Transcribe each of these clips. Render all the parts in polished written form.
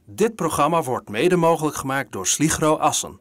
Dit programma wordt mede mogelijk gemaakt door Sligro Assen.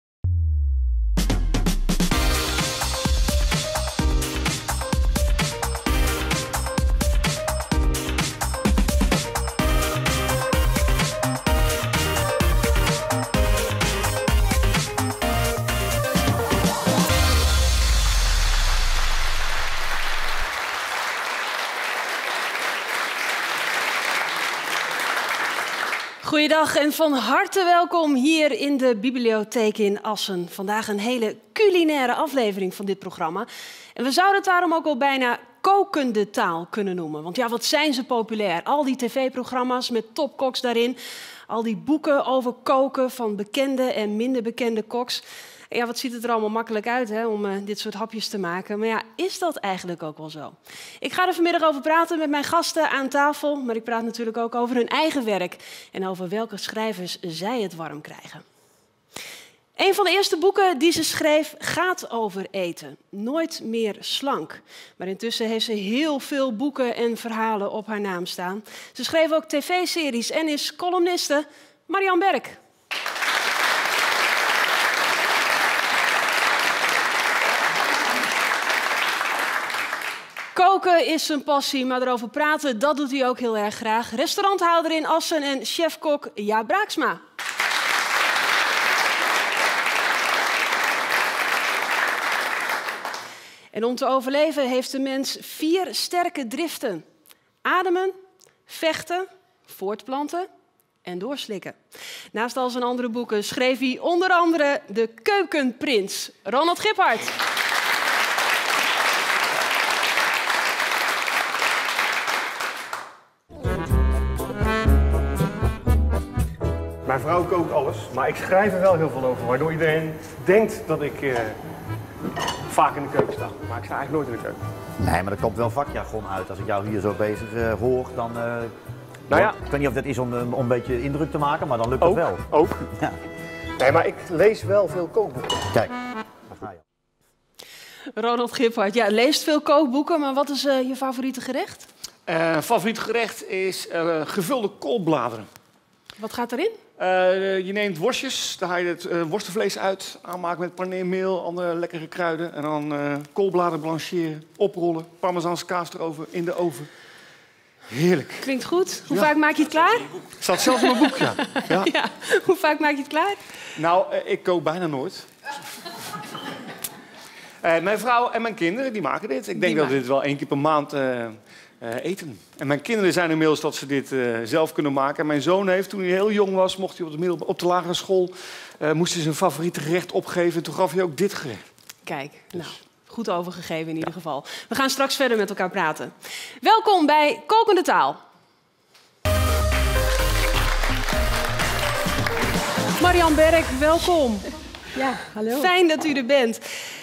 Goeiedag en van harte welkom hier in de bibliotheek in Assen. Vandaag een hele culinaire aflevering van dit programma. En we zouden het daarom ook wel bijna kokende taal kunnen noemen. Want ja, wat zijn ze populair? Al die tv-programma's met topkoks daarin. Al die boeken over koken van bekende en minder bekende koks. En ja, wat ziet het er allemaal makkelijk uit hè, om dit soort hapjes te maken. Maar ja, is dat eigenlijk ook wel zo? Ik ga er vanmiddag over praten met mijn gasten aan tafel. Maar ik praat natuurlijk ook over hun eigen werk. En over welke schrijvers zij het warm krijgen. Een van de eerste boeken die ze schreef gaat over eten. Nooit meer slank. Maar intussen heeft ze heel veel boeken en verhalen op haar naam staan. Ze schreef ook tv-series en is columniste. Marian Berk. Koken is zijn passie, maar erover praten, dat doet hij ook heel erg graag. Restauranthouder in Assen en chef-kok Jaap Braaksma. En om te overleven heeft de mens 4 sterke driften. Ademen, vechten, voortplanten en doorslikken. Naast al zijn andere boeken schreef hij onder andere De Keukenprins, Ronald Giphart. Mijn vrouw kookt alles, maar ik schrijf er wel heel veel over, waardoor iedereen denkt dat ik vaak in de keuken sta. Maar ik sta eigenlijk nooit in de keuken. Nee, maar er komt wel vakjargon uit. Als ik jou hier zo bezig hoor, dan... Nou ja. Ik weet niet of dat is om een beetje indruk te maken, maar dan lukt het wel. Ook. Ja. Nee, maar ik lees wel veel kookboeken. Kijk, daar ga je. Ronald Giphart, ja, leest veel kookboeken, maar wat is je favoriete gerecht? Favoriet gerecht is gevulde koolbladeren. Wat gaat erin? Je neemt worstjes, daar haal je het worstenvlees uit, aanmaken met paneermeel, andere lekkere kruiden. En dan koolbladeren blancheren, oprollen, parmezaanse kaas erover, in de oven. Heerlijk. Klinkt goed. Hoe vaak maak je het klaar? Staat zelfs in mijn boek, ja. Ja, hoe vaak maak je het klaar? Nou, ik kook bijna nooit. Mijn vrouw en mijn kinderen, die maken dit. Ik denk dat we dit wel 1 keer per maand eten. En mijn kinderen zijn inmiddels dat ze dit zelf kunnen maken. En mijn zoon heeft, toen hij heel jong was, mocht hij op de lagere school, moest hij zijn favoriete gerecht opgeven. En toen gaf hij ook dit gerecht. Kijk, nou, goed overgegeven in ieder geval. We gaan straks verder met elkaar praten. Welkom bij Kokende Taal. Marian Berk, welkom. Ja, hallo. Fijn dat u er bent.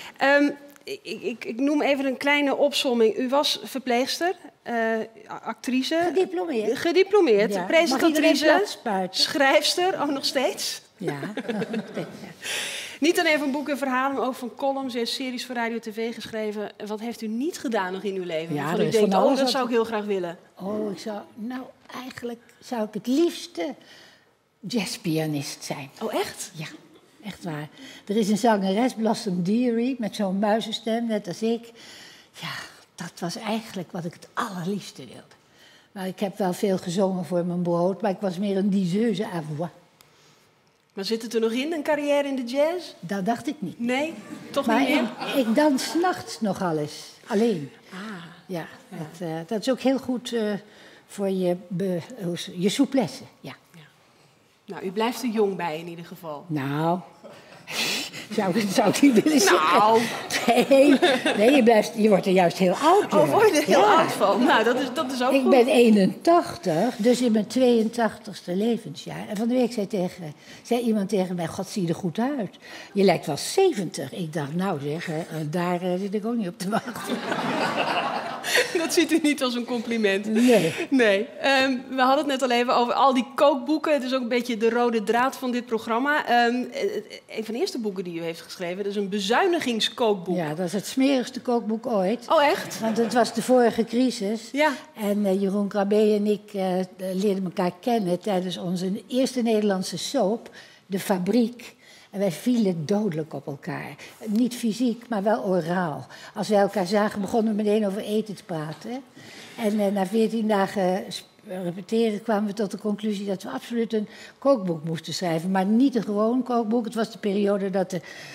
Ik noem even een kleine opsomming. U was verpleegster, actrice. Gediplomeerd, Ja. presentatrice, schrijfster, ook nog steeds. Ja. Niet alleen van boeken en verhalen, maar ook van columns en series voor radio en tv geschreven. En wat heeft u niet gedaan nog in uw leven? Ja, Van er u is denkt, van alles dat wat- zou ik heel graag willen. Oh, eigenlijk zou ik het liefste jazzpianist zijn. Oh, echt? Ja, echt waar. Er is een zangeres, Blossom Dearie, met zo'n muizenstem, net als ik. Ja, dat was eigenlijk wat ik het allerliefste wilde. Maar ik heb wel veel gezongen voor mijn brood, maar ik was meer een diseuse à voix. Maar zit het er nog in, een carrière in de jazz? Dat dacht ik niet. Nee, toch Maar niet meer? ik dans 's nachts nog alles, alleen. Ah, Ja, dat is ook heel goed voor je souplesse. Ja. nou, u blijft er jong bij in ieder geval. Nou, zou ik niet willen zeggen. Nou, Nee, je wordt er juist heel oud door. word je er heel Ja. oud van. Nou, dat is ook Ik goed. ben 81, dus in mijn 82e levensjaar. En van de week zei iemand tegen mij, God, zie je er goed uit. Je lijkt wel 70. Ik dacht, nou zeg, daar zit ik ook niet op te wachten. Dat ziet u niet als een compliment. Nee. We hadden het net al even over al die kookboeken. Het is ook een beetje de rode draad van dit programma. Een van de eerste boeken die u heeft geschreven, dat is een bezuinigingskookboek. Ja, dat is het smerigste kookboek ooit. Oh, echt? Want het was de vorige crisis. Ja. En Jeroen Krabbe en ik leerden elkaar kennen tijdens onze eerste Nederlandse soap, De Fabriek. En wij vielen dodelijk op elkaar. Niet fysiek, maar wel oraal. Als wij elkaar zagen, begonnen we meteen over eten te praten. En na 14 dagen repeteren kwamen we tot de conclusie dat we absoluut een kookboek moesten schrijven. Maar niet een gewoon kookboek. Het was de periode dat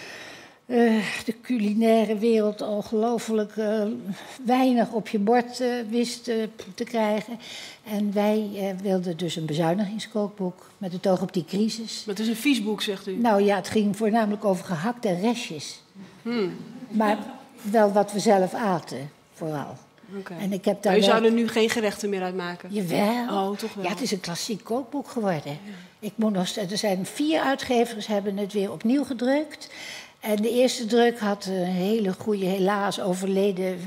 de culinaire wereld ongelooflijk weinig op je bord wist te krijgen. En wij wilden dus een bezuinigingskookboek met het oog op die crisis. Maar het is een vies boek, zegt u. Nou ja, het ging voornamelijk over gehakte restjes. Maar wel wat we zelf aten, vooral. Okay. En ik heb daar maar u zou er nu geen gerechten meer uit maken? Jawel. Oh, toch wel? Ja, het is een klassiek kookboek geworden. Ja. Ik moet nog, er zijn 4 uitgevers, hebben het weer opnieuw gedrukt. En de eerste druk had een hele goede, helaas overleden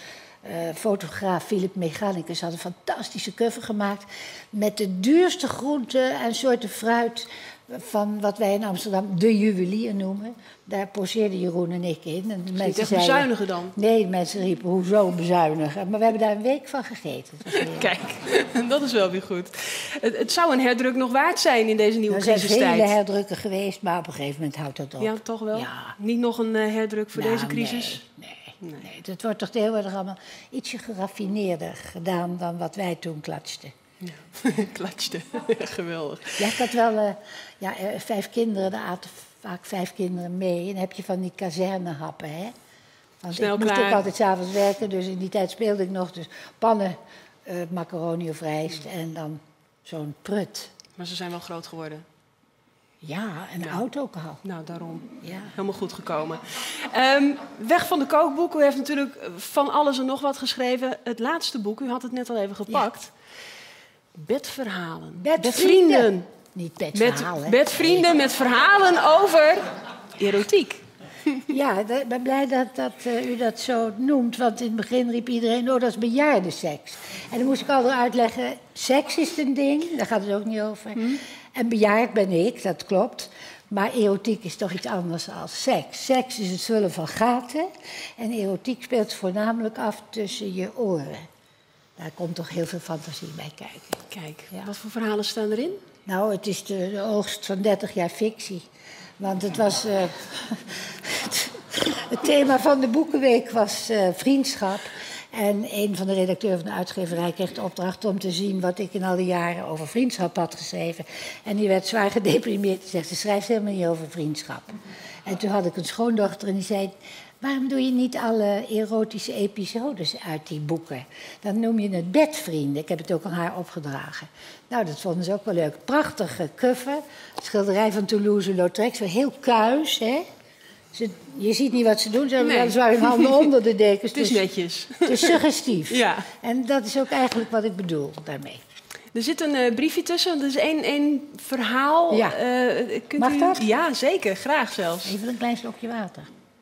fotograaf Philip Mechanicus. Had een fantastische cover gemaakt met de duurste groenten en soorten fruit van wat wij in Amsterdam de juwelier noemen. Daar poseerden Jeroen en ik in. En de mensen niet echt bezuinigen dan? Nee, de mensen riepen, hoezo bezuinigen? Maar we hebben daar een week van gegeten. Kijk, dat is wel weer goed. Het zou een herdruk nog waard zijn in deze nieuwe crisistijd. Er zijn vele herdrukken geweest, maar op een gegeven moment houdt dat op. Ja, toch wel? Ja. Niet nog een herdruk voor deze crisis? Nee. Het wordt toch tegenwoordig allemaal ietsje geraffineerder gedaan dan wat wij toen klatsten. Ja. Klatste. Geweldig. Ja, ik had wel 5 kinderen, daar aten vaak 5 kinderen mee. En dan heb je van die kazernehappen, hè. Want snel ik moest klaar. ook altijd 's avonds werken, dus in die tijd speelde ik nog. Dus pannen, macaroni of rijst en dan zo'n prut. Maar ze zijn wel groot geworden. Ja, en oud ook al. Nou, daarom. Ja. Helemaal goed gekomen. Weg van de kookboek. U heeft natuurlijk van alles en nog wat geschreven. Het laatste boek, u had het net al even gepakt. Ja. Bedverhalen. Bedvrienden. Niet bedverhalen. Bedvrienden met verhalen over erotiek. Ja, ik ben blij dat u dat zo noemt. Want in het begin riep iedereen, oh, dat is bejaardenseks. En dan moest ik altijd uitleggen, seks is een ding, daar gaat het ook niet over. En bejaard ben ik, dat klopt. Maar erotiek is toch iets anders dan seks. Seks is het vullen van gaten. En erotiek speelt voornamelijk af tussen je oren. Daar komt toch heel veel fantasie bij kijken. Kijk, wat voor verhalen staan erin? Nou, het is de oogst van 30 jaar fictie. Want het was... het thema van de Boekenweek was vriendschap. En een van de redacteuren van de uitgeverij kreeg de opdracht om te zien wat ik in al die jaren over vriendschap had geschreven. En die werd zwaar gedeprimeerd en zegt, ze schrijft helemaal niet over vriendschap. En toen had ik een schoondochter en die zei, waarom doe je niet alle erotische episodes uit die boeken? Dan noem je het Bedvrienden. Ik heb het ook aan haar opgedragen. Nou, dat vonden ze ook wel leuk. Prachtige cover. Schilderij van Toulouse-Lautrec. Heel kuis, hè? Je ziet niet wat ze doen. Ze hebben weliswaar hun handen onder de dekens. Het is netjes. Het is suggestief. Ja. En dat is ook eigenlijk wat ik bedoel daarmee. Er zit een briefje tussen. Er is één verhaal. Ja. Mag dat? Ja, zeker. Graag zelfs. Even een klein slokje water.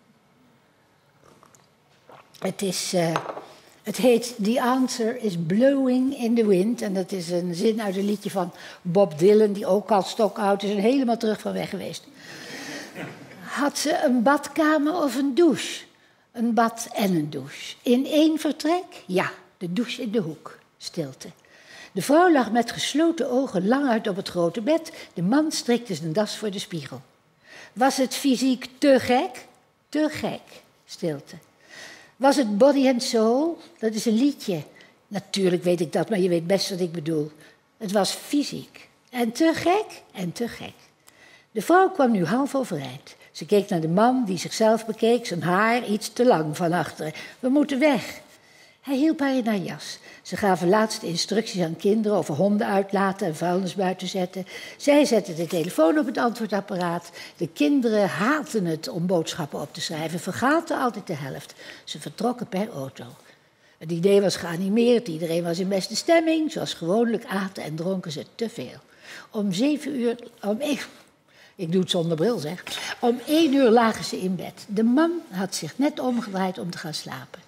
Het heet The Answer is Blowing in the Wind. En dat is een zin uit een liedje van Bob Dylan, die ook al stokoud is en helemaal terug van weg geweest. Had ze een badkamer of een douche? Een bad en een douche. In 1 vertrek? Ja, de douche in de hoek. Stilte. De vrouw lag met gesloten ogen lang uit op het grote bed. De man strikte zijn das voor de spiegel. Was het fysiek te gek? Te gek. Stilte. Was het Body and Soul? Dat is een liedje. Natuurlijk weet ik dat, maar je weet best wat ik bedoel. Het was fysiek. En te gek? En te gek. De vrouw kwam nu half overeind. Ze keek naar de man die zichzelf bekeek, zijn haar iets te lang van achteren. We moeten weg. Hij hielp haar in haar jas. Ze gaven laatste instructies aan kinderen over honden uitlaten en vuilnis buiten zetten. Zij zetten de telefoon op het antwoordapparaat. De kinderen haatten het om boodschappen op te schrijven, vergaten altijd de helft. Ze vertrokken per auto. Het idee was geanimeerd, iedereen was in beste stemming. Zoals gewoonlijk aten en dronken ze te veel. Om 7 uur... Ik doe het zonder bril, zeg. Om 1 uur lagen ze in bed. De man had zich net omgedraaid om te gaan slapen.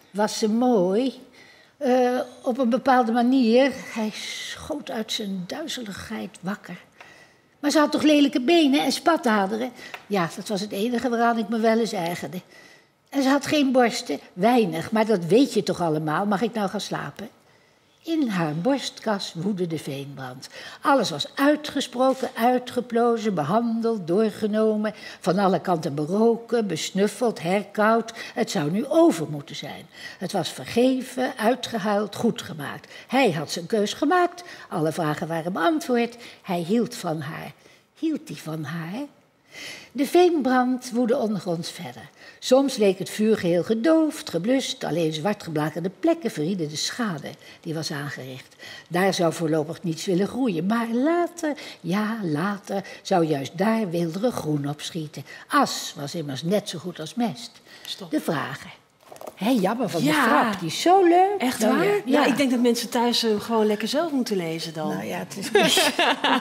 was ze mooi. Op een bepaalde manier. Hij schoot uit zijn duizeligheid wakker. Maar ze had toch lelijke benen en spataderen? Ja, dat was het enige waaraan ik me wel eens ergerde. En ze had geen borsten, weinig, maar dat weet je toch allemaal. Mag ik nou gaan slapen? In haar borstkas woedde de veenbrand. Alles was uitgesproken, uitgeplozen, behandeld, doorgenomen, van alle kanten beroken, besnuffeld, herkauwd. Het zou nu over moeten zijn. Het was vergeven, uitgehuild, goed gemaakt. Hij had zijn keus gemaakt, alle vragen waren beantwoord. Hij hield van haar. Hield hij van haar? De veenbrand woedde ondergronds verder. Soms leek het vuur geheel gedoofd, geblust. Alleen zwart geblakerde plekken verrieden de schade die was aangericht. Daar zou voorlopig niets willen groeien. Maar later, ja later, zou juist daar weelderig groen opschieten. As was immers net zo goed als mest. Stop. De vragen. Hé, jammer van de grap, die is zo leuk. Echt Nou, waar? ja. Ja, ik denk dat mensen thuis gewoon lekker zelf moeten lezen dan. Nou ja, het is niet...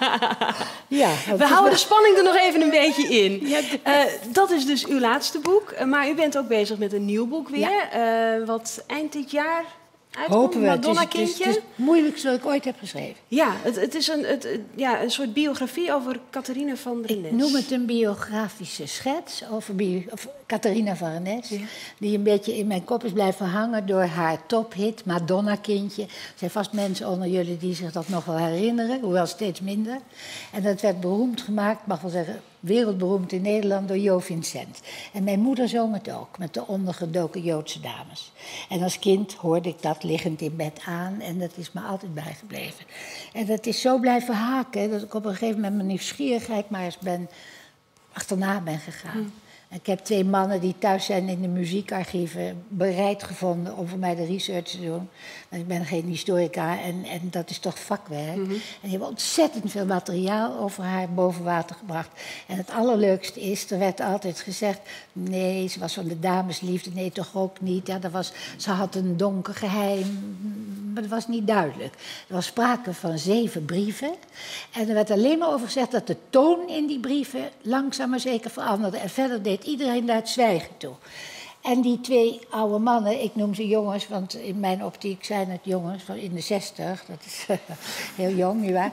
ja, We houden de spanning er nog even een beetje in. Ja, dat is dus uw laatste boek. Maar u bent ook bezig met een nieuw boek weer. Wat eind dit jaar uitkomt, hopen we. Madonna-kindje. Het is het moeilijkste wat ik ooit heb geschreven. Ja, het is een soort biografie over Catharina van Renesse. Ik noem het een biografische schets over Catharina van Renesse. Ja. Die een beetje in mijn kop is blijven hangen door haar tophit, Madonna-kindje. Er zijn vast mensen onder jullie die zich dat nog wel herinneren, hoewel steeds minder. En dat werd beroemd gemaakt, mag wel zeggen, wereldberoemd in Nederland door Jo Vincent. En mijn moeder zong het ook, met de ondergedoken Joodse dames. En als kind hoorde ik dat liggend in bed aan en dat is me altijd bijgebleven. En dat is zo blijven haken dat ik op een gegeven moment mijn nieuwsgierigheid maar eens achterna ben gegaan. Ik heb 2 mannen die thuis zijn in de muziekarchieven bereid gevonden om voor mij de research te doen. Want ik ben geen historica en dat is toch vakwerk. En die hebben ontzettend veel materiaal over haar boven water gebracht. En het allerleukste is, er werd altijd gezegd, nee, ze was van de damesliefde, nee, toch ook niet. Ja, ze had een donker geheim, maar dat was niet duidelijk. Er was sprake van 7 brieven. En er werd alleen maar over gezegd dat de toon in die brieven langzaam maar zeker veranderde. En verder deed iedereen daar het zwijgen toe. En die 2 oude mannen, ik noem ze jongens, want in mijn optiek zijn het jongens van in de 60, dat is heel jong, nietwaar?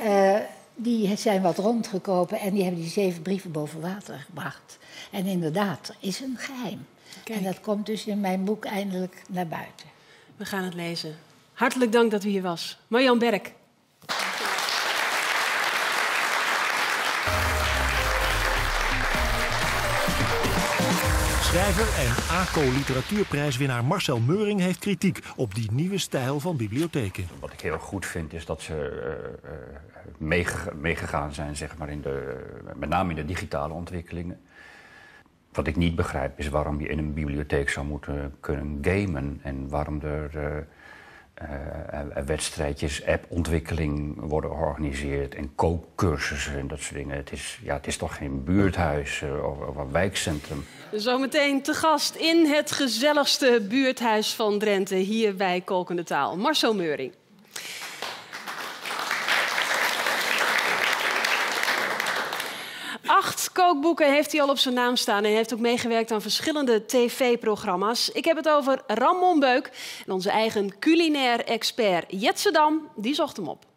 Die zijn wat rondgekropen en die hebben die 7 brieven boven water gebracht. En inderdaad, er is een geheim. Kijk. En dat komt dus in mijn boek eindelijk naar buiten. We gaan het lezen. Hartelijk dank dat u hier was. Marjan Berk. Schrijver en ACO literatuurprijswinnaar Marcel Meuring heeft kritiek op die nieuwe stijl van bibliotheken. Wat ik heel goed vind is dat ze meegegaan zijn, zeg maar, met name in de digitale ontwikkelingen. Wat ik niet begrijp is waarom je in een bibliotheek zou moeten kunnen gamen en waarom er wedstrijdjes, appontwikkeling worden georganiseerd en kookcursussen en dat soort dingen. Het is toch geen buurthuis of een wijkcentrum. Zometeen te gast in het gezelligste buurthuis van Drenthe, hier bij Kokende Taal. Marcel Meuring. Acht kookboeken heeft hij al op zijn naam staan en heeft ook meegewerkt aan verschillende tv-programma's. Ik heb het over Ramon Beuk en onze eigen culinair expert Jetse Dam, die zocht hem op.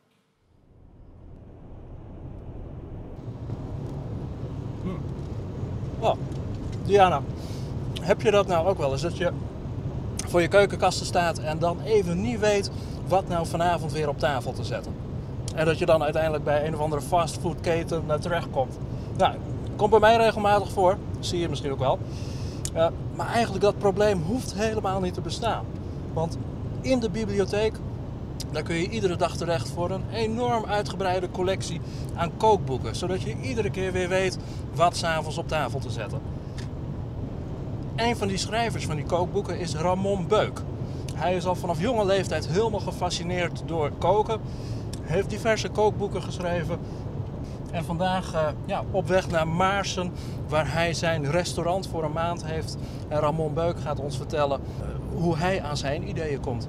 Oh, Diana, heb je dat nou ook wel eens? Dat je voor je keukenkasten staat en dan even niet weet wat nou vanavond weer op tafel te zetten. En dat je dan uiteindelijk bij een of andere fastfoodketen terechtkomt. Nou, komt bij mij regelmatig voor, zie je misschien ook wel. Maar eigenlijk dat probleem hoeft helemaal niet te bestaan. Want in de bibliotheek, daar kun je iedere dag terecht voor een enorm uitgebreide collectie aan kookboeken. Zodat je iedere keer weer weet wat 's avonds op tafel te zetten. Een van die schrijvers van die kookboeken is Ramon Beuk. Hij is al vanaf jonge leeftijd helemaal gefascineerd door koken. Heeft diverse kookboeken geschreven. En vandaag op weg naar Maarssen, waar hij zijn restaurant voor een maand heeft. En Ramon Beuk gaat ons vertellen hoe hij aan zijn ideeën komt.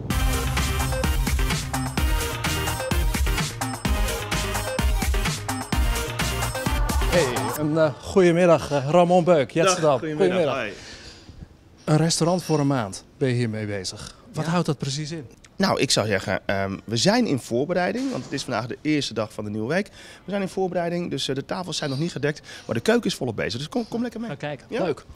Hey, een goedemiddag Ramon Beuk, Jetse Dam. Goedemiddag. Een restaurant voor een maand. ben je hiermee bezig. Wat houdt dat precies in? Nou, ik zou zeggen, we zijn in voorbereiding, want het is vandaag de eerste dag van de nieuwe week. We zijn in voorbereiding, dus de tafels zijn nog niet gedekt, maar de keuken is volop bezig. Dus kom lekker mee. Ga kijken, Ja? leuk.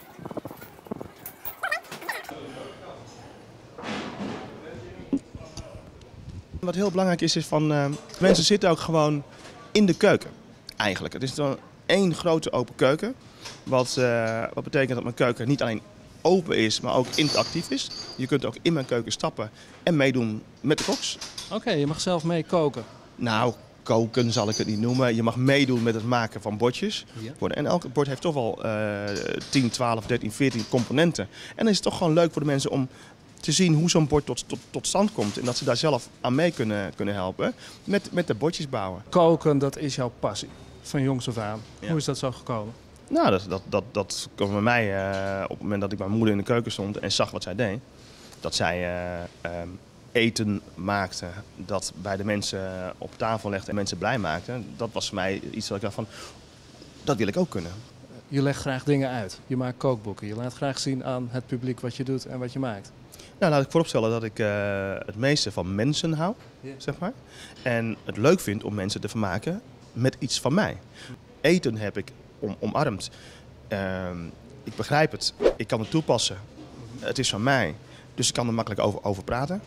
Wat heel belangrijk is van mensen zitten ook gewoon in de keuken, eigenlijk. Het is dan één grote open keuken, wat betekent dat mijn keuken niet alleen open is, maar ook interactief is. Je kunt ook in mijn keuken stappen en meedoen met de koks. Oké, je mag zelf mee koken. Nou, koken zal ik het niet noemen. Je mag meedoen met het maken van bordjes. Ja. En elk bord heeft toch wel 10, 12, 13, 14 componenten. En dan is het toch gewoon leuk voor de mensen om te zien hoe zo'n bord tot stand komt. En dat ze daar zelf aan mee kunnen helpen met de bordjes bouwen. Koken, dat is jouw passie. Van jongs af aan. Ja. Hoe is dat zo gekomen? Nou, dat kwam bij mij op het moment dat ik mijn moeder in de keuken stond en zag wat zij deed. Dat zij eten maakte, dat bij de mensen op tafel legde en mensen blij maakte. Dat was voor mij iets dat ik dacht van, dat wil ik ook kunnen. Je legt graag dingen uit. Je maakt kookboeken. Je laat graag zien aan het publiek wat je doet en wat je maakt. Nou, laat ik vooropstellen dat ik het meeste van mensen hou, zeg maar. En het leuk vind om mensen te vermaken met iets van mij. Eten heb ik omarmd. Ik begrijp het. Ik kan het toepassen. Het is van mij. Dus ik kan er makkelijk over praten.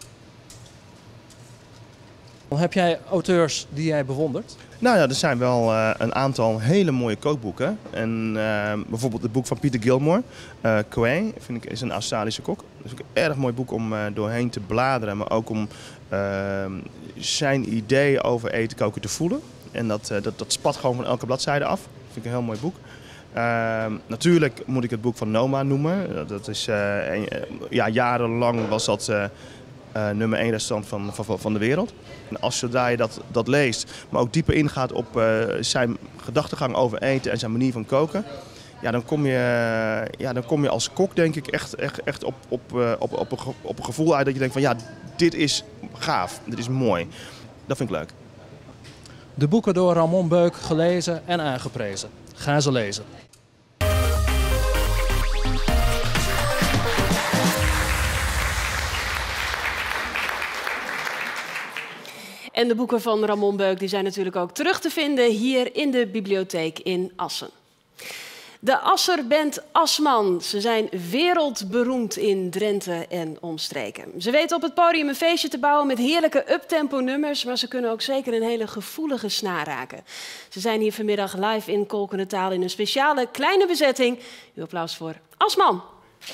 Heb jij auteurs die jij bewondert? Nou ja, er zijn wel een aantal hele mooie kookboeken. En bijvoorbeeld het boek van Peter Gilmore, Quay, vind ik is een Australische kok. Dat is ook een erg mooi boek om doorheen te bladeren, maar ook om zijn ideeën over eten koken te voelen. En dat spat gewoon van elke bladzijde af. Dat vind ik een heel mooi boek. Natuurlijk moet ik het boek van Noma noemen. Dat is, jarenlang was dat nummer 1 restaurant van de wereld. En als zodra je dat leest, maar ook dieper ingaat op zijn gedachtegang over eten en zijn manier van koken, ja, dan kom je als kok denk ik echt op een gevoel uit dat je denkt van ja, dit is gaaf, dit is mooi. Dat vind ik leuk. De boeken door Ramon Beuk gelezen en aangeprezen. Ga ze lezen. En de boeken van Ramon Beuk die zijn natuurlijk ook terug te vinden hier in de bibliotheek in Assen. De Asserband Asman. Ze zijn wereldberoemd in Drenthe en omstreken. Ze weten op het podium een feestje te bouwen met heerlijke uptempo nummers, maar ze kunnen ook zeker een hele gevoelige snaar raken. Ze zijn hier vanmiddag live in Kolkende Taal in een speciale kleine bezetting. Uw applaus voor Asman.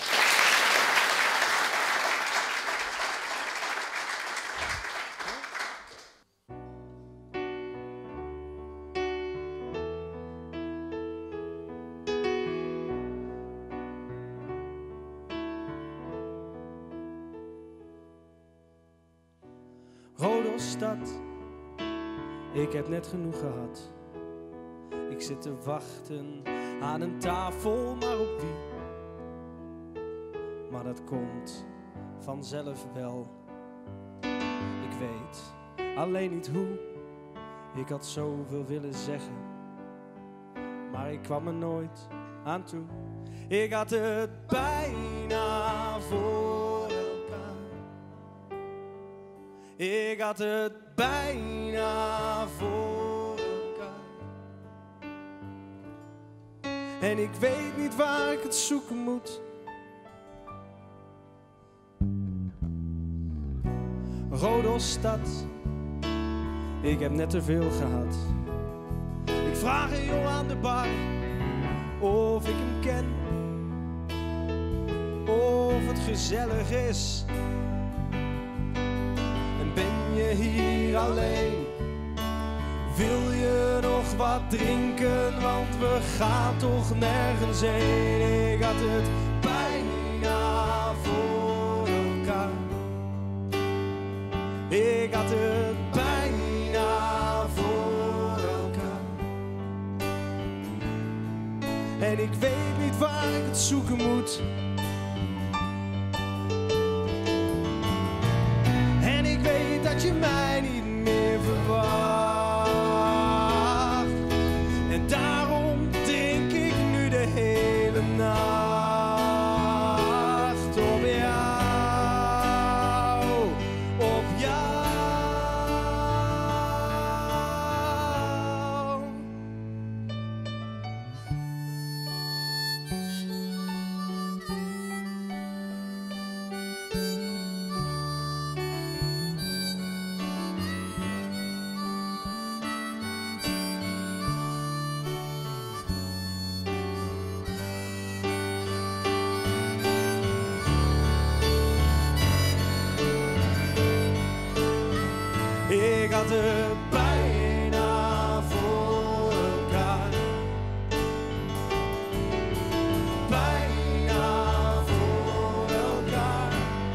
Rodosstad, ik heb net genoeg gehad. Ik zit te wachten aan een tafel, maar op wie? Maar dat komt vanzelf wel. Ik weet alleen niet hoe. Ik had zoveel willen zeggen, maar ik kwam er nooit aan toe. Ik had het bijna voor elkaar. Ik had het bijna voor elkaar. En ik weet niet waar ik het zoeken moet. Rodosstad, ik heb net te veel gehad. Ik vraag een jongen aan de bar of ik hem ken, of het gezellig is. En ben je hier alleen? Wil je nog wat drinken? Want we gaan toch nergens heen. Ik had het bijna voor elkaar. Ik had het bijna voor elkaar. En ik weet niet waar ik het zoeken moet. En ik weet dat je mij niet meer verwacht. En daarom drink ik nu de hele nacht op jou. hadden bijna voor elkaar. Bijna voor elkaar.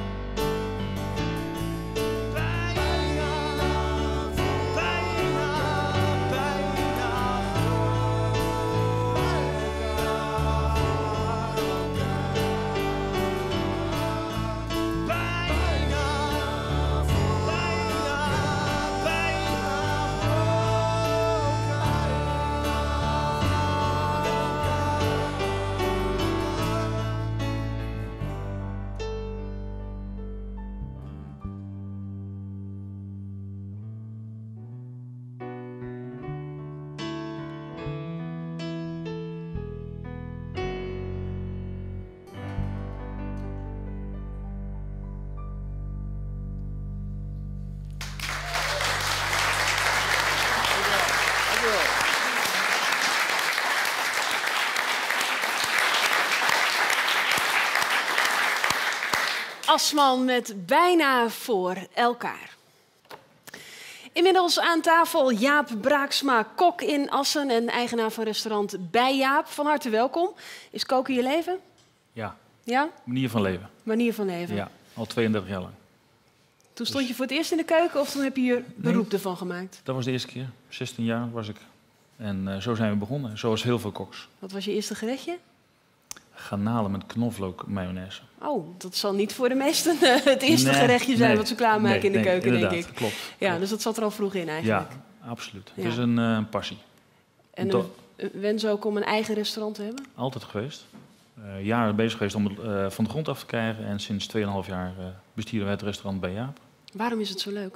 Asman met bijna voor elkaar. Inmiddels aan tafel Jaap Braaksma, kok in Assen en eigenaar van restaurant Bij Jaap. Van harte welkom. Is koken je leven? Ja. Ja? Manier van leven. Manier van leven. Ja, al 32 jaar lang. Toen stond je voor het eerst in de keuken of toen heb je je beroep ervan gemaakt? Dat was de eerste keer. 16 jaar was ik. En zo zijn we begonnen, zoals heel veel koks. Wat was je eerste gerechtje? Garnalen met knoflook mayonaise. Oh, dat zal niet voor de meesten het eerste gerechtje zijn wat ze klaarmaken in de keuken, denk ik. Klopt. Ja, dus dat zat er al vroeg in eigenlijk. Ja, absoluut. Ja. Het is een passie. En een wens ook om een eigen restaurant te hebben? Altijd geweest. Jaren bezig geweest om het van de grond af te krijgen. En sinds 2,5 jaar bestieren wij het restaurant Bij Jaap. Waarom is het zo leuk?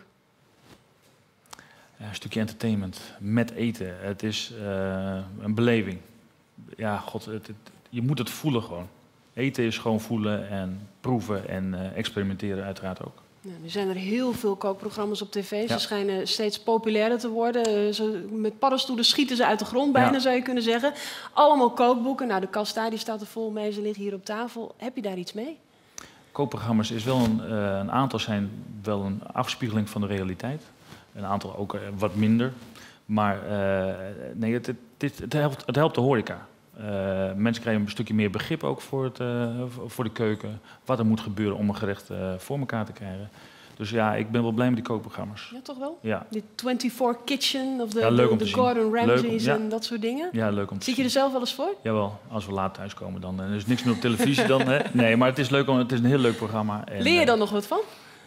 Ja, een stukje entertainment met eten. Het is een beleving. Ja, god, je moet het voelen gewoon. Eten is gewoon voelen en proeven en experimenteren uiteraard ook. Ja, er zijn er heel veel kookprogramma's op tv. Ja. Ze schijnen steeds populairder te worden. Met paddenstoelen schieten ze uit de grond bijna, zou je kunnen zeggen. Allemaal kookboeken. Nou, de kast daar die staat er vol mee. Ze liggen hier op tafel. Heb je daar iets mee? Kookprogramma's is wel een aantal zijn wel een afspiegeling van de realiteit. Een aantal ook wat minder. Maar nee, het helpt de horeca. Mensen krijgen een stukje meer begrip ook voor de keuken. Wat er moet gebeuren om een gerecht voor elkaar te krijgen. Dus ja, ik ben wel blij met die kookprogramma's. Ja, toch wel? Ja. Die 24 Kitchen of de zien. Gordon Ramsays leuk, en dat soort dingen? Ja, leuk om te zien. Zit je er zelf wel eens voor? Jawel, als we laat thuiskomen dan. Er is niks meer op televisie dan. Hè? Nee, maar het is leuk, het is een heel leuk programma. En, leer je dan nog wat van?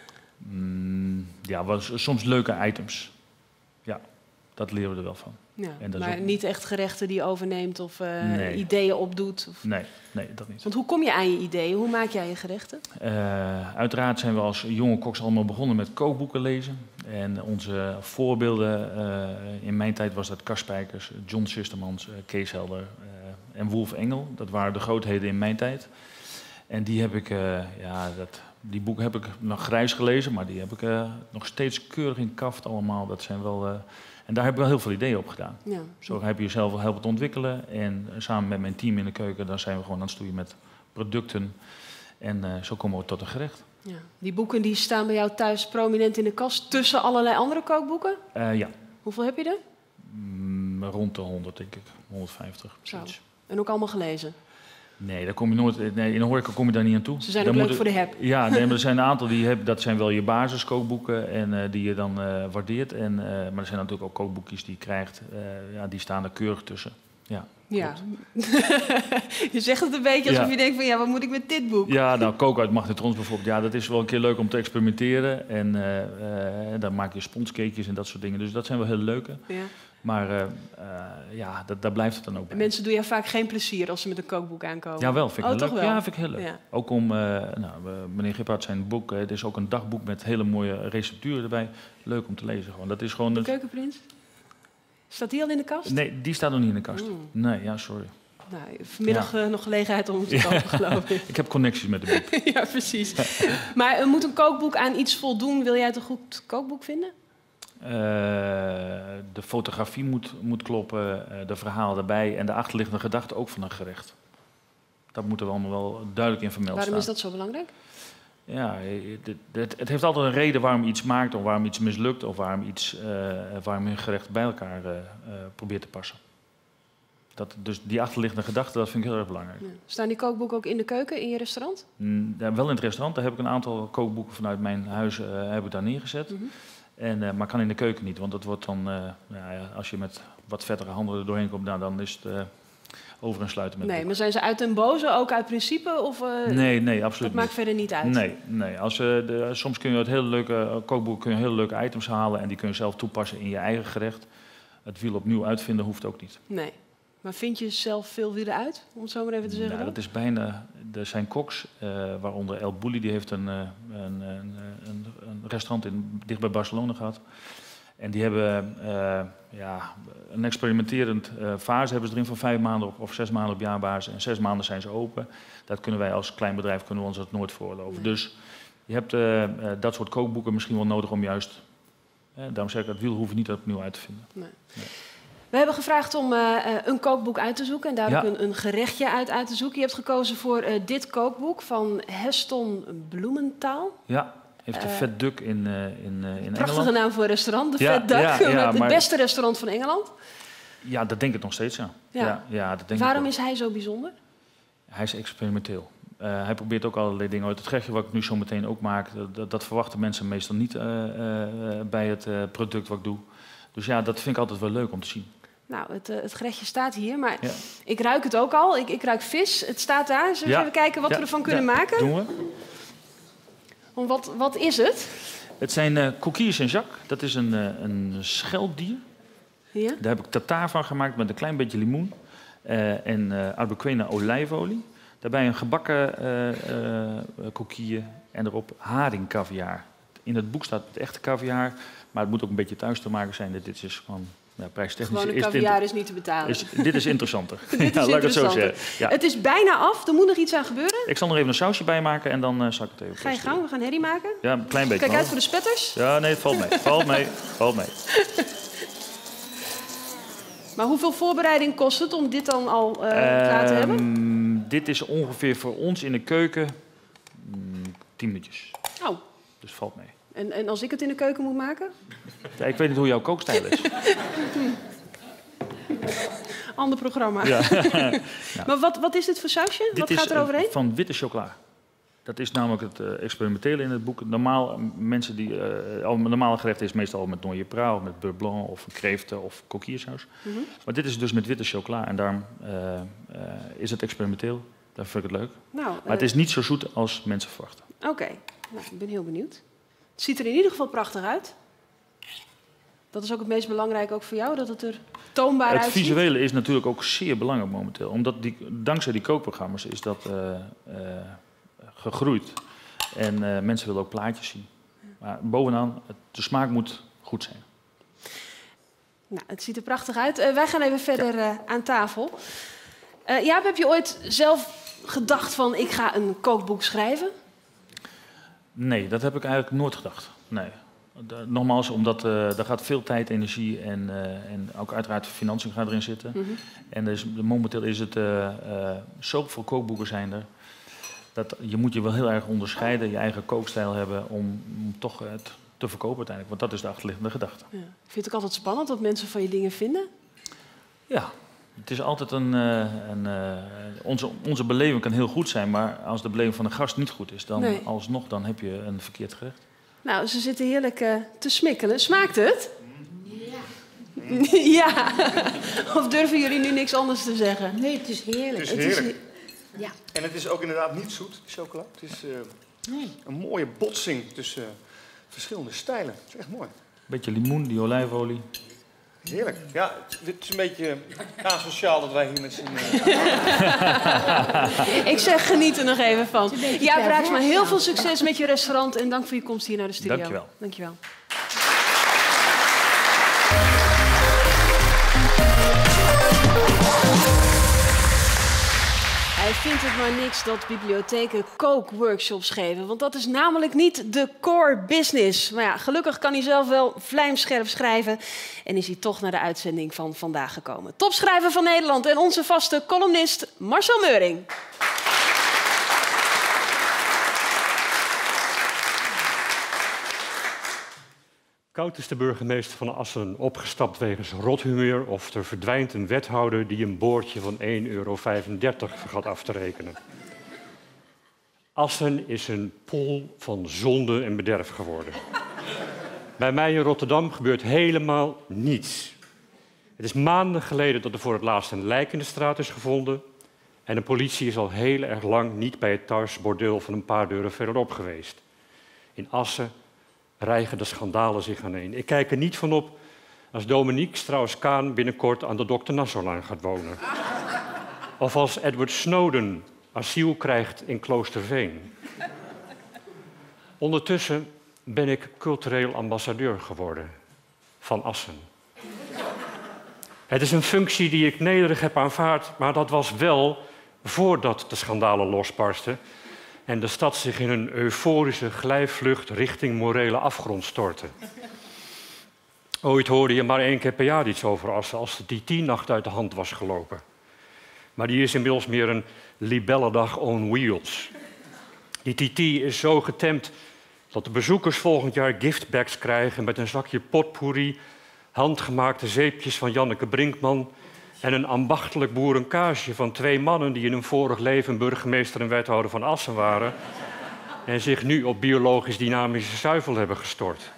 Ja, soms leuke items. Ja, dat leren we er wel van. Ja, en dat maar ook niet echt gerechten die je overneemt of nee. ideeën opdoet? Of... Nee, dat niet. Want hoe kom je aan je ideeën? Hoe maak jij je gerechten? Uiteraard zijn we als jonge koks allemaal begonnen met kookboeken lezen. En onze voorbeelden, in mijn tijd was dat Kar Spijkers, John Sistermans, Kees Helder en Wolf Engel. Dat waren de grootheden in mijn tijd. En die heb ik, die boeken heb ik nog grijs gelezen, maar die heb ik nog steeds keurig in kaft allemaal. Dat zijn wel... En daar heb ik wel heel veel ideeën op gedaan. Ja. Zo heb je jezelf wel helpen te ontwikkelen. En samen met mijn team in de keuken, dan zijn we gewoon aan het stoeien met producten. En zo komen we tot een gerecht. Ja. Die boeken die staan bij jou thuis prominent in de kast tussen allerlei andere kookboeken? Ja. Hoeveel heb je er? Rond de 100, denk ik. 150. Zo. En ook allemaal gelezen? Nee, daar kom je nooit, in de horeca kom je daar niet aan toe. Ze zijn ook leuk voor de heb. Ja, nee, maar er zijn een aantal dat zijn wel je basiskookboeken en die je dan waardeert. Maar er zijn natuurlijk ook kookboekjes die je krijgt, die staan er keurig tussen. Ja. Je zegt het een beetje alsof je denkt van wat moet ik met dit boek? Ja, nou, koken uit magnetrons bijvoorbeeld. Ja, dat is wel een keer leuk om te experimenteren. En dan maak je sponscakejes en dat soort dingen. Dus dat zijn wel heel leuke. Ja. Maar daar blijft het dan ook bij. Mensen doen je vaak geen plezier als ze met een kookboek aankomen. Ja, wel. Vind ik heel leuk. Wel? Ja, vind ik heel leuk. Ja. Ook om, meneer Giphart zijn boek, het is ook een dagboek met hele mooie recepturen erbij. Leuk om te lezen gewoon. Dat is gewoon de Keukenprins? Staat die al in de kast? Nee, die staat nog niet in de kast. Nee, ja, sorry. Nou, vanmiddag nog gelegenheid om te kopen, geloof ik. Ik heb connecties met de boek. Ja, precies. Maar moet een kookboek aan iets voldoen? Wil jij het een goed kookboek vinden? De fotografie moet kloppen, de verhaal erbij en de achterliggende gedachte ook van een gerecht. Dat moet er allemaal wel duidelijk in vermeld staan. Waarom is dat zo belangrijk? Ja, het heeft altijd een reden waarom iets maakt of waarom iets mislukt of waarom een gerecht bij elkaar probeert te passen. Dus die achterliggende gedachte, dat vind ik heel erg belangrijk. Ja. Staan die kookboeken ook in de keuken, in je restaurant? Wel in het restaurant. Daar heb ik een aantal kookboeken vanuit mijn huis heb ik daar neergezet. Maar kan in de keuken niet, want dat wordt dan... als je met wat vettere handen er doorheen komt, dan is het over en sluiten met Nee, maar zijn ze uit den boze, ook uit principe? Of, nee, absoluut dat maakt verder niet uit? Nee. Soms kun je uit hele leuke kookboeken hele leuke items halen en die kun je zelf toepassen in je eigen gerecht. Het wiel opnieuw uitvinden hoeft ook niet. Nee. Maar vind je zelf veel wielen uit, om het zo maar even te zeggen? Dat is bijna... Er zijn koks, waaronder El Bulli, die heeft een restaurant dicht bij Barcelona gehad. En die hebben een experimenterend fase hebben ze erin van 5 maanden of 6 maanden op jaarbasis. En 6 maanden zijn ze open. Dat kunnen wij als klein bedrijf kunnen we ons dat nooit veroorloven. Nee. Dus je hebt dat soort kookboeken misschien wel nodig om juist... daarom zeg ik, het wiel hoef je niet opnieuw uit te vinden. Nee. We hebben gevraagd om een kookboek uit te zoeken en daar ook een gerechtje uit te zoeken. Je hebt gekozen voor dit kookboek van Heston Blumenthal. Ja, heeft de Fat Duck in Engeland. Prachtige naam voor een restaurant, de Fat Duck. Het beste restaurant van Engeland. Ja, dat denk ik nog steeds, ja. Waarom is hij zo bijzonder? Hij is experimenteel. Hij probeert ook allerlei dingen uit. Het gerechtje wat ik nu zo meteen ook maak, dat verwachten mensen meestal niet bij het product wat ik doe. Dus ja, dat vind ik altijd wel leuk om te zien. Nou, het gerechtje staat hier, maar ik ruik het ook al. Ik ruik vis, het staat daar. Zullen we even kijken wat we ervan kunnen maken? Doen we. Wat is het? Het zijn coquilles Saint-Jacques. Dat is een schelpdier. Ja? Daar heb ik tartaar van gemaakt met een klein beetje limoen en arbequina olijfolie. Daarbij een gebakken coquille en erop haringkaviaar. In het boek staat het echte caviar, maar het moet ook een beetje thuis te maken zijn. Dit is gewoon prijstechnisch. Gewoon een caviar is niet te betalen. Dit is interessanter. Dit is laat ik het zo zeggen. Ja. Het is bijna af, er moet nog iets aan gebeuren. Ik zal er even een sausje bij maken en dan zal ik het even Ga je gang, we gaan herrie maken? Ja, een klein beetje. Kijk uit voor de spetters. Ja, nee, het valt mee. Valt mee. Maar hoeveel voorbereiding kost het om dit dan al klaar te hebben? Dit is ongeveer voor ons in de keuken 10 minuutjes. Oh. Dus valt mee. En als ik het in de keuken moet maken? Ja, ik weet niet hoe jouw kookstijl is. Ander programma. Ja. Maar wat is dit voor sausje? Wat gaat er overheen? Van witte chocola. Dat is namelijk het experimentele in het boek. Normale gerecht is meestal met noyer prat, of met beurre blanc of kreeften of coquillesaus. Maar dit is dus met witte chocola en daarom is het experimenteel. Dat vind ik het leuk. Maar het is niet zo zoet als mensen verwachten. Oké, nou, ik ben heel benieuwd. Het ziet er in ieder geval prachtig uit. Dat is ook het meest belangrijk ook voor jou, dat het er toonbaar uitziet? Het visuele is natuurlijk ook zeer belangrijk momenteel. Omdat dankzij die kookprogramma's is dat gegroeid. En mensen willen ook plaatjes zien. Maar bovenaan, de smaak moet goed zijn. Nou, het ziet er prachtig uit. Wij gaan even verder aan tafel. Jaap, heb je ooit zelf gedacht van ik ga een kookboek schrijven? Nee, dat heb ik eigenlijk nooit gedacht. Nee. Nogmaals, omdat daar gaat veel tijd, energie en ook uiteraard financiën gaat erin zitten. En dus, momenteel is het zoveel kookboeken zijn er. Dat je moet je wel heel erg onderscheiden, je eigen kookstijl hebben om toch het te verkopen uiteindelijk. Want dat is de achterliggende gedachte. Ja. Vind je het ook altijd spannend wat mensen van je dingen vinden? Ja, het is altijd onze beleving kan heel goed zijn, maar als de beleving van de gast niet goed is, dan dan heb je een verkeerd gerecht. Nou, ze zitten heerlijk te smikkelen. Smaakt het? Ja. Ja. Of durven jullie nu niks anders te zeggen? Nee, het is heerlijk. Het is heerlijk. Ja. En het is ook inderdaad niet zoet, chocola. Het is een mooie botsing tussen verschillende stijlen. Het is echt mooi. Beetje limoen, die olijfolie. Heerlijk. Ja, het is een beetje asociaal dat wij hier met z'n... Ik zeg geniet er nog even van. Ja, Braaksma, heel veel succes met je restaurant en dank voor je komst hier naar de studio. Dankjewel. Dankjewel. Hij vindt het maar niks dat bibliotheken kookworkshops geven, want dat is namelijk niet de core business. Maar ja, gelukkig kan hij zelf wel vlijmscherp schrijven en is hij toch naar de uitzending van vandaag gekomen. Topschrijver van Nederland en onze vaste columnist Marcel Meuring. Koud is de burgemeester van Assen opgestapt wegens rothumeur of er verdwijnt een wethouder die een boordje van €1,35 vergat af te rekenen. Assen is een pool van zonde en bederf geworden. Bij mij in Rotterdam gebeurt helemaal niets. Het is maanden geleden dat er voor het laatst een lijk in de straat is gevonden. En de politie is al heel erg lang niet bij het Tars-bordeel van een paar deuren verderop geweest. In Assen rijgen de schandalen zich aaneen. Ik kijk er niet van op als Dominique Strauss-Kaan binnenkort aan de Dr. Nassaulaan gaat wonen. Of als Edward Snowden asiel krijgt in Kloosterveen. Ondertussen ben ik cultureel ambassadeur geworden van Assen. Het is een functie die ik nederig heb aanvaard, maar dat was wel voordat de schandalen losbarsten en de stad zich in een euforische glijvlucht richting morele afgrond stortte. Ooit hoorde je maar 1 keer per jaar iets over Assen als de TT-nacht uit de hand was gelopen. Maar die is inmiddels meer een libellendag on wheels. Die TT is zo getemd dat de bezoekers volgend jaar giftbags krijgen met een zakje potpourri, handgemaakte zeepjes van Janneke Brinkman en een ambachtelijk boerenkaasje van 2 mannen die in een vorig leven burgemeester en wethouder van Assen waren en zich nu op biologisch dynamische zuivel hebben gestort.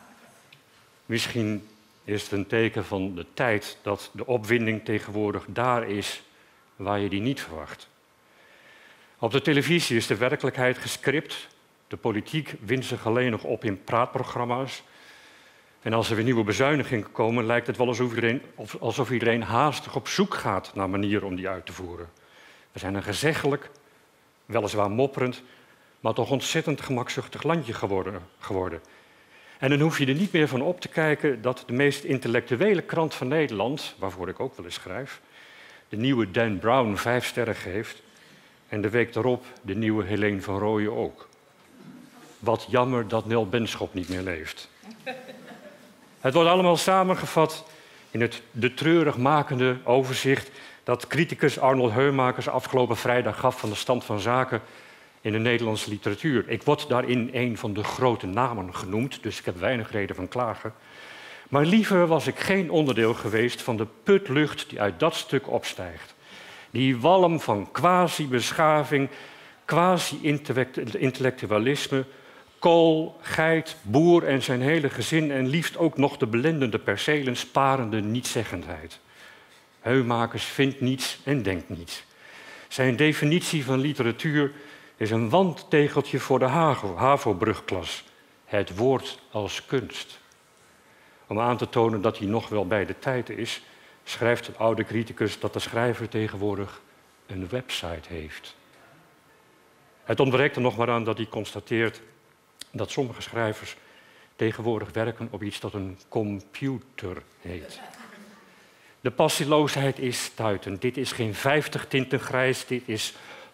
Misschien is het een teken van de tijd dat de opwinding tegenwoordig daar is waar je die niet verwacht. Op de televisie is de werkelijkheid gescript. De politiek wint zich alleen nog op in praatprogramma's. En als er weer nieuwe bezuinigingen komen, lijkt het wel alsof iedereen haastig op zoek gaat naar manieren om die uit te voeren. We zijn een gezeggelijk, weliswaar mopperend, maar toch ontzettend gemakzuchtig landje geworden. En dan hoef je er niet meer van op te kijken dat de meest intellectuele krant van Nederland, waarvoor ik ook wel eens schrijf, de nieuwe Dan Brown 5 sterren geeft en de week daarop de nieuwe Helene van Rooyen ook. Wat jammer dat Nel Benschop niet meer leeft. Het wordt allemaal samengevat in de treurigmakende overzicht dat criticus Arnold Heumakers afgelopen vrijdag gaf van de stand van zaken in de Nederlandse literatuur. Ik word daarin een van de grote namen genoemd, dus ik heb weinig reden van klagen. Maar liever was ik geen onderdeel geweest van de putlucht die uit dat stuk opstijgt. Die walm van quasi-beschaving, quasi-intellectualisme, kool, geit, boer en zijn hele gezin en liefst ook nog de belendende percelen sparende nietszeggendheid. Heumakers vindt niets en denkt niets. Zijn definitie van literatuur is een wandtegeltje voor de HAVO-brugklas. Het woord als kunst. Om aan te tonen dat hij nog wel bij de tijd is, schrijft het oude criticus dat de schrijver tegenwoordig een website heeft. Het ontbreekt er nog maar aan dat hij constateert dat sommige schrijvers tegenwoordig werken op iets dat een computer heet. De passieloosheid is stuitend. Dit is geen 50 tinten grijs, dit is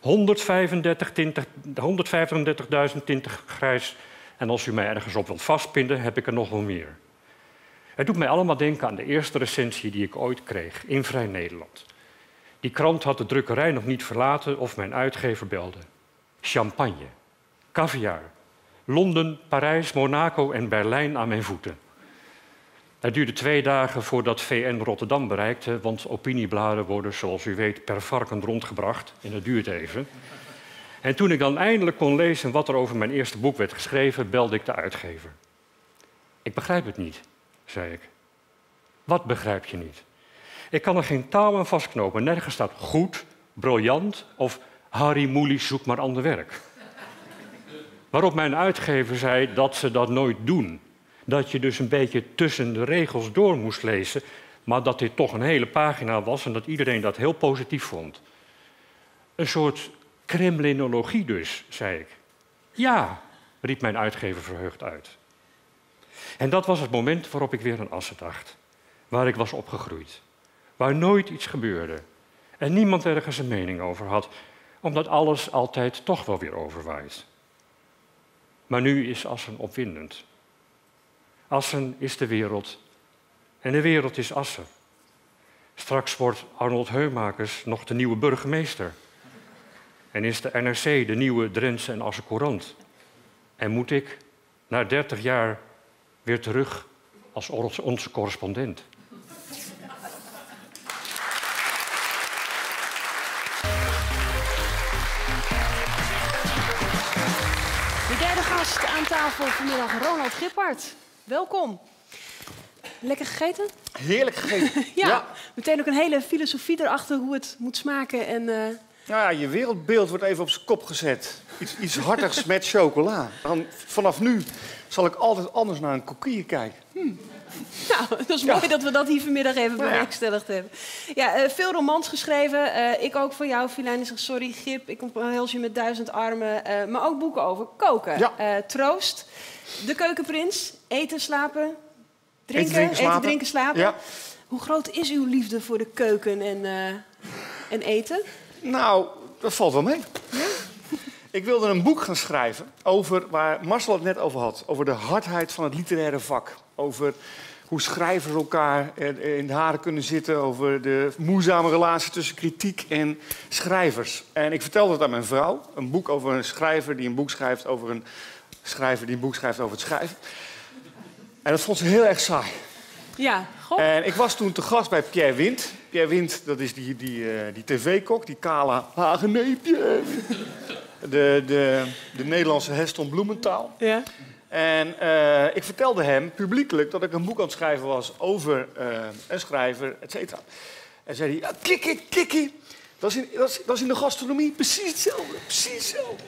135.000 tinten grijs. En als u mij ergens op wilt vastpinnen, heb ik er nog wel meer. Het doet mij allemaal denken aan de eerste recensie die ik ooit kreeg in Vrij Nederland. Die krant had de drukkerij nog niet verlaten of mijn uitgever belde. Champagne, caviar, Londen, Parijs, Monaco en Berlijn aan mijn voeten. Het duurde 2 dagen voordat VN Rotterdam bereikte, want opiniebladen worden, zoals u weet, per varken rondgebracht. En dat duurt even. En toen ik dan eindelijk kon lezen wat er over mijn eerste boek werd geschreven, belde ik de uitgever. Ik begrijp het niet, zei ik. Wat begrijp je niet? Ik kan er geen touw aan vastknopen. Nergens staat goed, briljant of Harry Mulisch zoekt maar ander werk. Waarop mijn uitgever zei dat ze dat nooit doen. Dat je dus een beetje tussen de regels door moest lezen, maar dat dit toch een hele pagina was en dat iedereen dat heel positief vond. Een soort kremlinologie dus, zei ik. Ja, riep mijn uitgever verheugd uit. En dat was het moment waarop ik weer aan Assen dacht. Waar ik was opgegroeid. Waar nooit iets gebeurde. En niemand ergens een mening over had, omdat alles altijd toch wel weer overwaait. Maar nu is Assen opwindend. Assen is de wereld en de wereld is Assen. Straks wordt Arnold Heumakers nog de nieuwe burgemeester. En is de NRC de nieuwe Drentse en Assen Courant. En moet ik, na 30 jaar, weer terug als onze correspondent. De derde gast aan tafel vanmiddag, Ronald Gippard. Welkom. Lekker gegeten? Heerlijk gegeten. Ja, meteen ook een hele filosofie erachter hoe het moet smaken. En, Nou ja, je wereldbeeld wordt even op zijn kop gezet. Iets hartigs met chocola. Dan, vanaf nu zal ik altijd anders naar een coquille kijken. Nou, dat is mooi dat we dat hier vanmiddag even bewerkstelligd hebben. Ja, veel romans geschreven. Ik ook voor jou, Filijn. Die zegt, sorry, Gip, ik omhels je met 1000 armen. Maar ook boeken over koken. Ja. Troost, De Keukenprins, Eten, slapen, drinken, slapen. Ja. Hoe groot is uw liefde voor de keuken en eten? Nou, dat valt wel mee. Ja? Ik wilde een boek gaan schrijven over waar Marcel het net over had. Over de hardheid van het literaire vak. Over hoe schrijvers elkaar in de haren kunnen zitten. Over de moeizame relatie tussen kritiek en schrijvers. En ik vertelde het aan mijn vrouw. Een boek over een schrijver die een boek schrijft over een schrijver die een boek schrijft over het schrijven. En dat vond ze heel erg saai. Ja, goh. En ik was toen te gast bij Pierre Wind. Pierre Wind, dat is die tv-kok, die kale hageneepje. De Nederlandse Heston Bloementaal. Ja. En ik vertelde hem publiekelijk dat ik een boek aan het schrijven was over een schrijver, et cetera. En zei hij, ja, kikkie, dat is in de gastronomie precies hetzelfde. Precies hetzelfde.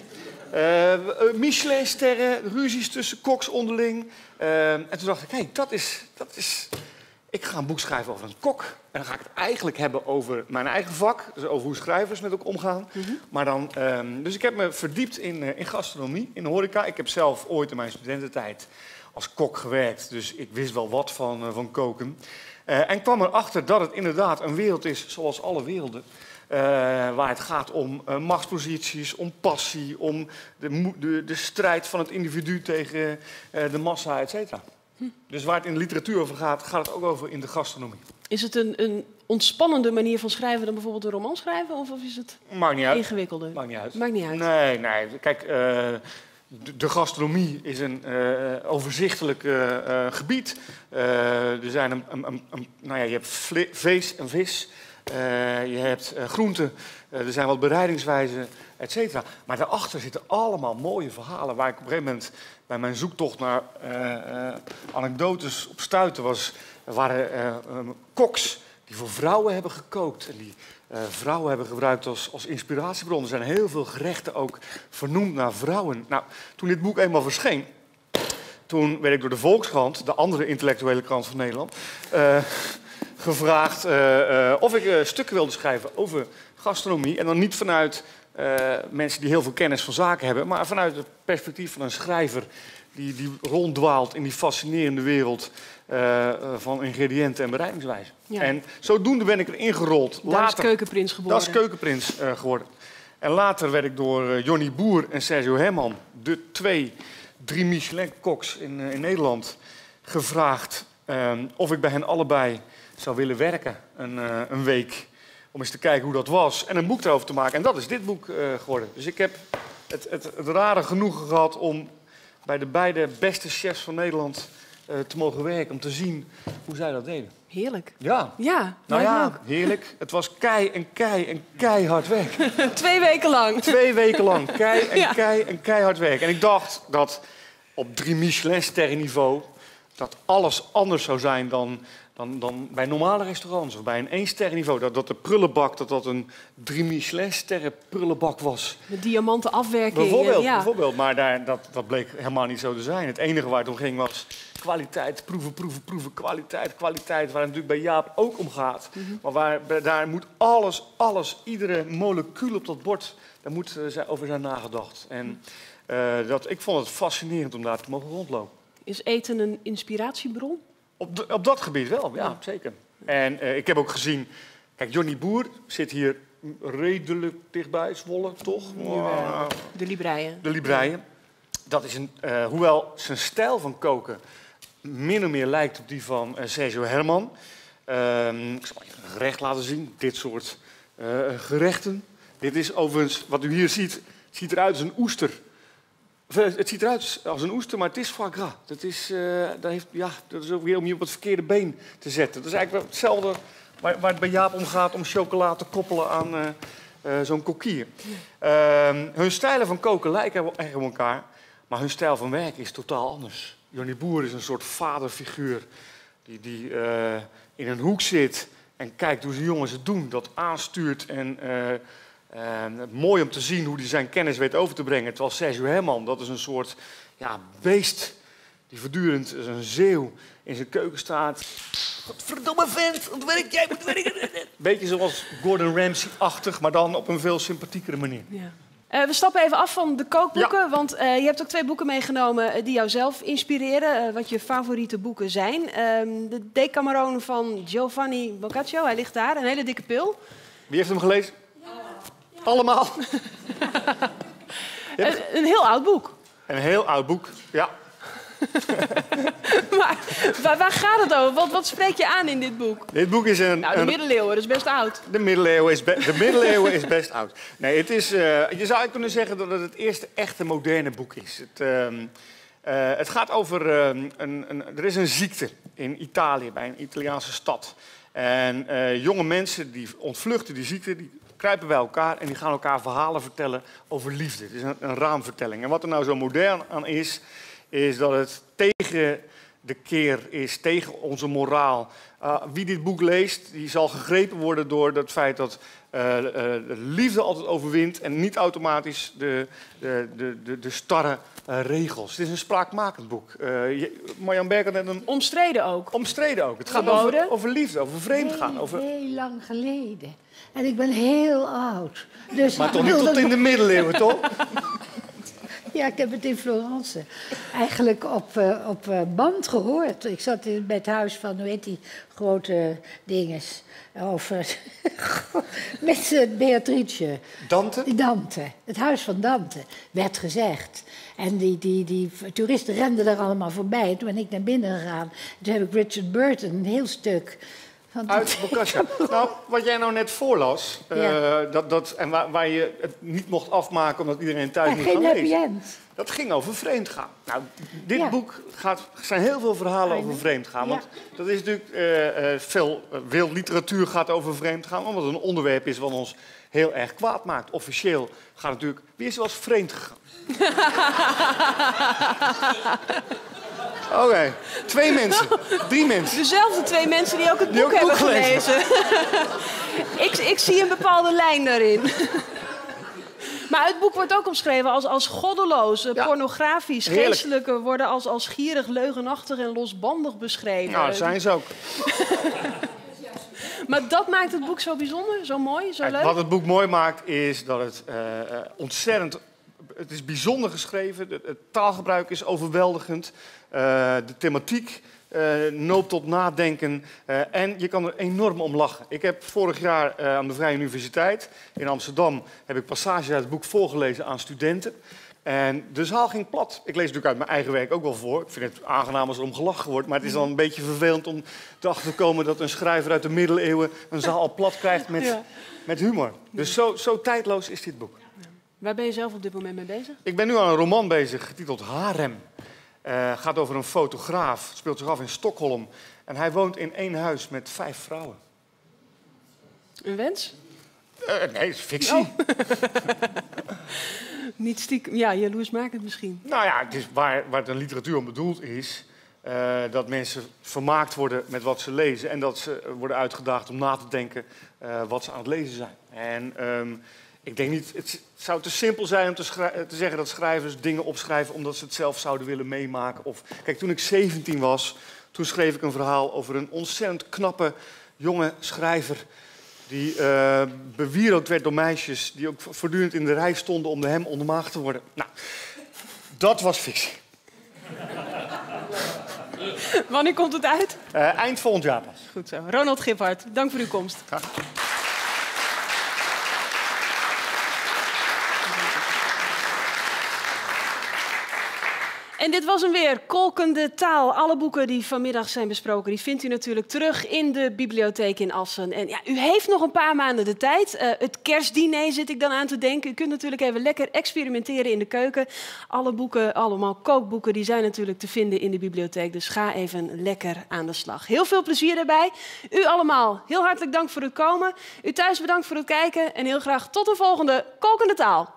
Michelin-sterren, ruzies tussen koks onderling. En toen dacht ik, hé, dat is... Ik ga een boek schrijven over een kok. En dan ga ik het eigenlijk hebben over mijn eigen vak. Dus over hoe schrijvers met elkaar omgaan. Mm-hmm. Maar dan, dus ik heb me verdiept in gastronomie, in horeca. Ik heb zelf ooit in mijn studententijd als kok gewerkt. Dus ik wist wel wat van koken. En kwam erachter dat het inderdaad een wereld is zoals alle werelden. Waar het gaat om machtsposities, om passie, om de strijd van het individu tegen de massa, et cetera. Dus waar het in de literatuur over gaat, gaat het ook over in de gastronomie. Is het een ontspannende manier van schrijven dan bijvoorbeeld een roman schrijven? Of is het ingewikkelder? Maakt niet uit. Maakt niet uit. Nee. Kijk, de gastronomie is een overzichtelijk gebied. Er zijn je hebt vlees en vis. Je hebt groenten. Er zijn wat bereidingswijzen, et cetera. Maar daarachter zitten allemaal mooie verhalen waar ik op een gegeven moment bij mijn zoektocht naar anekdotes op stuitte was. Er waren koks die voor vrouwen hebben gekookt en die vrouwen hebben gebruikt als inspiratiebron. Er zijn heel veel gerechten ook vernoemd naar vrouwen. Nou, toen dit boek eenmaal verscheen, toen werd ik door de Volkskrant, de andere intellectuele krant van Nederland, gevraagd of ik stukken wilde schrijven over gastronomie. En dan niet vanuit mensen die heel veel kennis van zaken hebben, maar vanuit het perspectief van een schrijver die ronddwaalt in die fascinerende wereld van ingrediënten en bereidingswijzen. Ja. En zodoende ben ik erin gerold. Daar is Keukenprins geworden. Dat is Keukenprins geworden. En later werd ik door Johnny Boer en Sergio Herman, de 3 Michelin-koks in Nederland, gevraagd of ik bij hen allebei zou willen werken een week. Om eens te kijken hoe dat was en een boek erover te maken. En dat is dit boek geworden. Dus ik heb het rare genoegen gehad om bij de beide beste chefs van Nederland te mogen werken. Om te zien hoe zij dat deden. Heerlijk. Ja. Ja, nou ja, ook. Heerlijk. Het was keihard werk. 2 weken lang. 2 weken lang. Keihard werk. En ik dacht dat op 3 Michelin-sterren niveau dat alles anders zou zijn dan bij normale restaurants of bij een 1-sterren niveau. Dat de prullenbak, dat een 3 Michelin-sterren prullenbak was. Met diamanten afwerking. Bijvoorbeeld. Maar dat bleek helemaal niet zo te zijn. Het enige waar het om ging was kwaliteit, proeven, kwaliteit. Waar het natuurlijk bij Jaap ook om gaat. Mm-hmm. Maar daar moet alles, iedere molecuul op dat bord, daar moet over zijn nagedacht. En ik vond het fascinerend om daar te mogen rondlopen. Is eten een inspiratiebron? Op dat gebied wel, ja, zeker. En ik heb ook gezien... Kijk, Johnny Boer zit hier redelijk dichtbij, Zwolle, toch? De Libreien. De Libreien. Dat is hoewel zijn stijl van koken min of meer lijkt op die van Sergio Herman. Ik zal je een gerecht laten zien. Dit soort gerechten. Dit is overigens, wat u hier ziet eruit als een oester Het ziet eruit als een oester, maar het is foie gras. Dat is ook weer om je op het verkeerde been te zetten. Dat is eigenlijk wel hetzelfde waar het bij Jaap om gaat om chocola te koppelen aan zo'n coquille. Hun stijlen van koken lijken echt op elkaar, maar hun stijl van werken is totaal anders. Johnny Boer is een soort vaderfiguur die in een hoek zit en kijkt hoe zijn jongens het doen, dat aanstuurt en... mooi om te zien hoe hij zijn kennis weet over te brengen. Terwijl Sergio Herman, dat is een soort beest die voortdurend als een zeeuw in zijn keuken staat. Godverdomme vent, wat werk jij? Wat werk. Beetje zoals Gordon Ramsay-achtig, maar dan op een veel sympathiekere manier. Ja. We stappen even af van de kookboeken, want je hebt ook 2 boeken meegenomen die jou zelf inspireren. Wat je favoriete boeken zijn. De Decameron van Giovanni Boccaccio, hij ligt daar, een hele dikke pil. Wie heeft hem gelezen? Allemaal. Een heel oud boek. Een heel oud boek, ja. Maar waar gaat het over? Wat spreek je aan in dit boek? Dit boek is de middeleeuwen, dat is best oud. De middeleeuwen is best oud. Nee, het is, je zou kunnen zeggen dat het eerste echte moderne boek is. Het gaat over... er is een ziekte in Italië, bij een Italiaanse stad. En jonge mensen die ontvluchten die ziekte... Die kruipen bij elkaar en die gaan elkaar verhalen vertellen over liefde. Het is een raamvertelling. En wat er nou zo modern aan is dat het tegen de keer is, tegen onze moraal. Wie dit boek leest, die zal gegrepen worden door het feit dat de liefde altijd overwint en niet automatisch de starre regels. Het is een spraakmakend boek. Marjan Berk had net een... Omstreden ook. Omstreden ook. Het gaat over liefde, over vreemdgaan. Heel lang geleden. En ik ben heel oud. Dus maar toch niet tot in de middeleeuwen, toch? Ja, ik heb het in Florence eigenlijk op band gehoord. Ik zat bij het huis van, hoe heet die grote dinges, over met Beatrice. Dante. Het huis van Dante, werd gezegd. En die toeristen renden daar allemaal voorbij. Toen ben ik naar binnen gegaan. Toen heb ik Richard Burton een heel stuk... Uit Boccaccio. Nou, wat jij nou net voorlas, en waar je het niet mocht afmaken omdat iedereen thuis niet kan lezen. Dat ging over vreemdgaan. Nou, dit boek zijn heel veel verhalen over vreemdgaan. Want dat is natuurlijk veel literatuur gaat over vreemdgaan, omdat het een onderwerp is wat ons heel erg kwaad maakt. Officieel gaat natuurlijk... Wie is wel eens vreemd gegaan? Oké, 2 mensen, 3 mensen. Dezelfde 2 mensen die ook het boek hebben gelezen. ik zie een bepaalde lijn daarin. Maar het boek wordt ook omschreven als goddeloos, pornografisch, geestelijke worden als gierig, leugenachtig en losbandig beschreven. Nou, dat zijn ze ook. Maar dat maakt het boek zo bijzonder, zo mooi, zo leuk? Wat het boek mooi maakt is dat het ontzettend... Het is bijzonder geschreven, het taalgebruik is overweldigend, de thematiek noopt tot nadenken en je kan er enorm om lachen. Ik heb vorig jaar aan de Vrije Universiteit in Amsterdam heb ik passages uit het boek voorgelezen aan studenten. En de zaal ging plat. Ik lees natuurlijk uit mijn eigen werk ook wel voor. Ik vind het aangenaam als er om gelachen wordt. Maar het is dan een beetje vervelend om erachter te komen dat een schrijver uit de middeleeuwen een zaal al plat krijgt met humor. Dus zo tijdloos is dit boek. Waar ben je zelf op dit moment mee bezig? Ik ben nu aan een roman bezig, getiteld Harem. Gaat over een fotograaf, het speelt zich af in Stockholm. En hij woont in 1 huis met 5 vrouwen. Een wens? Nee, het is fictie. Oh. Niet stiekem, jaloersmakend misschien. Nou ja, het is waar het een literatuur om bedoeld is... dat mensen vermaakt worden met wat ze lezen... en dat ze worden uitgedaagd om na te denken wat ze aan het lezen zijn. En... ik denk niet, het zou te simpel zijn om te zeggen dat schrijvers dingen opschrijven omdat ze het zelf zouden willen meemaken. Kijk, toen ik 17 was, toen schreef ik een verhaal over een ontzettend knappe jonge schrijver die bewierookt werd door meisjes die ook voortdurend in de rij stonden om hem ondermaagd te worden. Nou, dat was fictie. Wanneer komt het uit? Eind volgend jaar pas. Goed zo. Ronald Giphart, dank voor uw komst. Graag. En dit was hem weer, Kolkende Taal. Alle boeken die vanmiddag zijn besproken, die vindt u natuurlijk terug in de bibliotheek in Assen. En ja, u heeft nog een paar maanden de tijd. Het kerstdiner zit ik dan aan te denken. U kunt natuurlijk even lekker experimenteren in de keuken. Alle boeken, allemaal kookboeken, die zijn natuurlijk te vinden in de bibliotheek. Dus ga even lekker aan de slag. Heel veel plezier daarbij. U allemaal, heel hartelijk dank voor het komen. U thuis bedankt voor het kijken. En heel graag tot de volgende Kolkende Taal.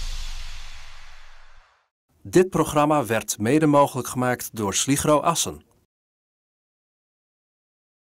Dit programma werd mede mogelijk gemaakt door Sligro Assen.